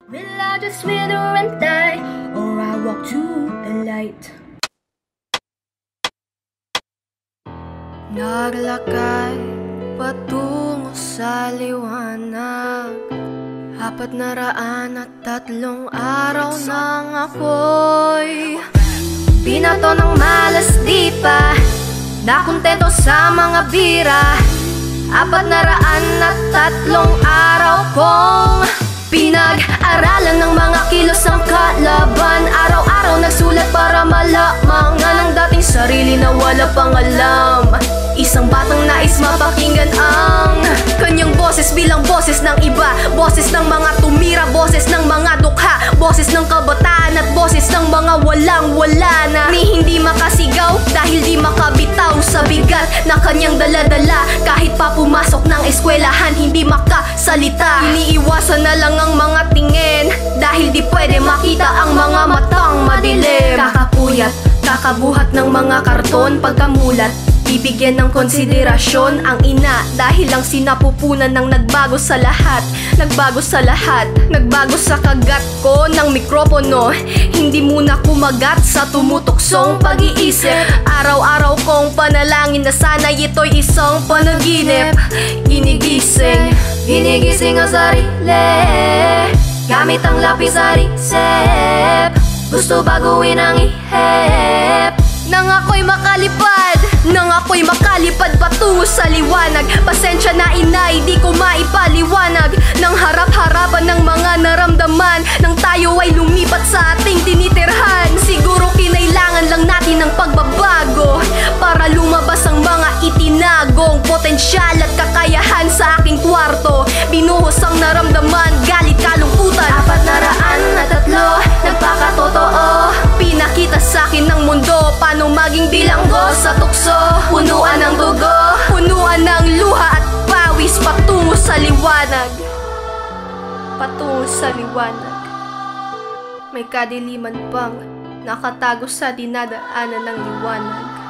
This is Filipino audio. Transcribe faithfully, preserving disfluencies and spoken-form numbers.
Will I just wither and die, or I walk to the light? Naglakay patungo sa liwanag, apat na raan at tatlong araw nang ako'y binato ng malas di pa nakontento sa mga bira. Apat na raan at tatlong araw kong pinag-aralan ng mga kilos ng kalaban. Araw-araw nagsulat para malaman ng dating sarili na wala pang alam. Isang batang nais mapakinggan ang kanyang boses bilang boses ng iba. Boses ng mga tumira, boses ng mga dukha, boses ng kabataan at boses ng mga walang-wala na ni hindi makasigaw dahil di makabitaw sa bigat na kanyang daladala. Kahit pa pumasok ng eskwelahan, hindi makasalita. Iniiwasan na lang ang mga tingin dahil di pwede makita ang mga matang madilim. Kakapuyat, kakabuhat ng mga karton pagkamulat. Bibigyan ng konsiderasyon ang ina dahil lang sinapupunan ng nagbago sa lahat. Nagbago sa lahat, nagbago sa kagat ko ng mikropono. Hindi muna kumagat sa tumutuksong pag-iisip. Araw-araw kong panalangin na sana ito'y isang panaginip. Ginigising, ginigising ang sarili gamit ang lapis at isip. Gusto baguhin ang ihip nang ako'y makalipad, nang ako'y makalipad patungo sa liwanag. Pasensya na inay, di ko maipaliwanag nang harap-harapan ng mga naramdaman nang tayo ay lumipat sa ating tinitirhan. Siguro kinailangan lang natin ng pagbabago para lumabas ang mga itinagong potensyal at kakayahan sa aking kwarto. Binuhos ang naramdaman, galit, kalungkutan. Apat na raan na tatlo, nagpakatotoo. Pinakita sa'kin ng mundo paano maging bilanggo sa tukso. Punuan ng dugo, punuan ng luha at pawis patungo sa liwanag. Patungo sa liwanag. May kadiliman pang nakatago sa dinadaanan ng liwanag.